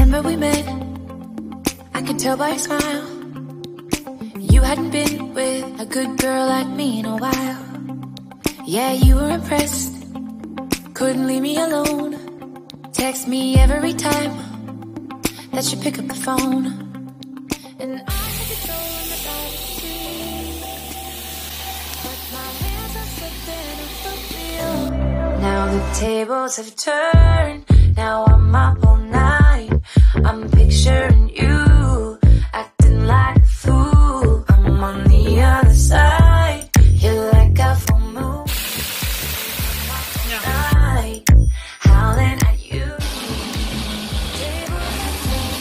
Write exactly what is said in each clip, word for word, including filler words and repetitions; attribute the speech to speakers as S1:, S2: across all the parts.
S1: remember we met, I could tell by your smile. You hadn't been with a good girl like me in a while. Yeah, you were impressed, couldn't leave me alone. Text me every time that you pick up the phone. And I had control in the backseat, but my hands are slipping off the wheel. Now the tables have turned, now I'm up all night. I'm picturing you, acting like a fool. I'm on the other side, you're like a full moon. Night, howling at you. Tables have turned,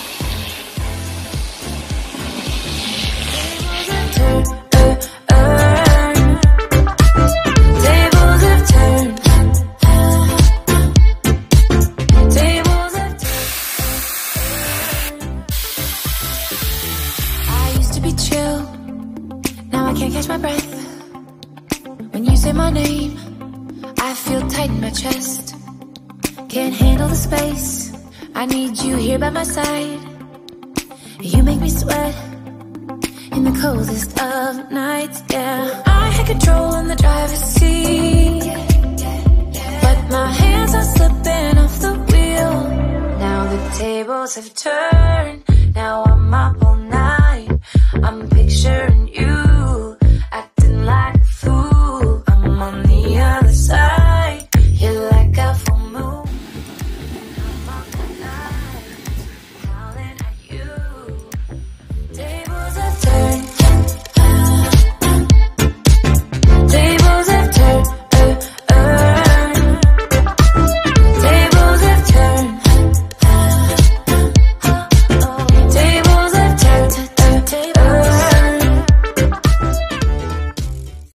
S1: tables have turned, uh, uh. Tables have turned, tables have turned. I used to be chill, now I can't catch my breath. When you say my name, I feel tight in my chest. Can't handle the space, I need you here by my side. You make me sweat in the coldest of nights, yeah. I had control in the driver's seat, but my hands are slipping off the wheel. Now the tables have turned, now I'm up